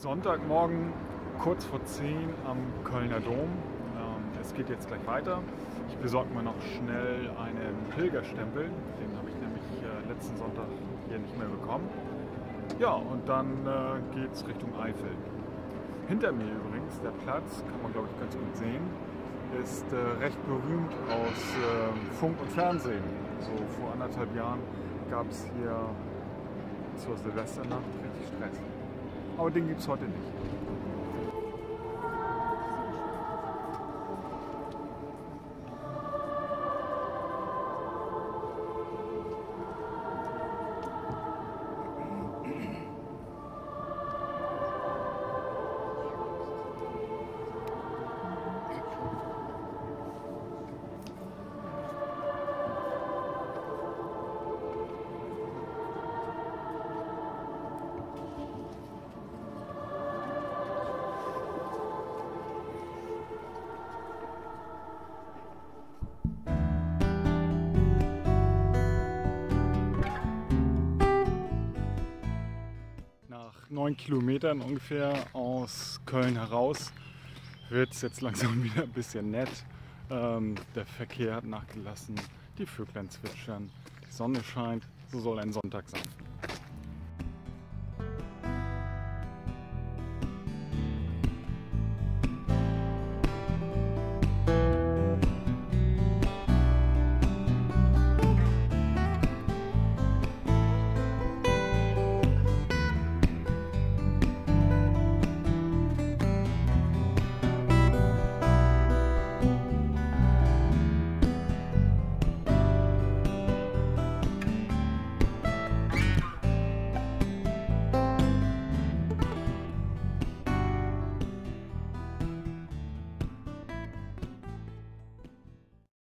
Sonntagmorgen, kurz vor 10 am Kölner Dom. Es geht jetzt gleich weiter. Ich besorge mir noch schnell einen Pilgerstempel. Den habe ich nämlich letzten Sonntag hier nicht mehr bekommen. Ja, und dann geht es Richtung Eifel. Hinter mir übrigens, der Platz, kann man glaube ich ganz gut sehen, ist recht berühmt aus Funk und Fernsehen. So vor 1,5 Jahren gab es hier zur Silvesternacht richtig Stress. Aber den gibt es heute nicht. Nach 9 Kilometern ungefähr aus Köln heraus wird es jetzt langsam wieder ein bisschen nett. Der Verkehr hat nachgelassen, die Vöglein zwitschern, die Sonne scheint, so soll ein Sonntag sein.